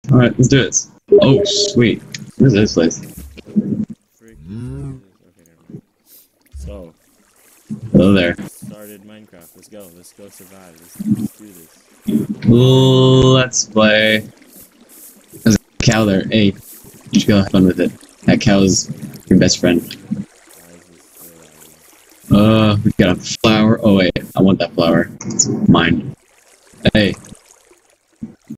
Alright, let's do this. Oh, sweet. What is this place? Okay, never mind. So, Hello there. started Minecraft. Let's go. Let's go survive. Let's do this. Let's play. There's a cow there. Hey, you should go have fun with it. That cow is your best friend. Why is this still We got a flower. Oh wait, I want that flower. It's mine. Hey,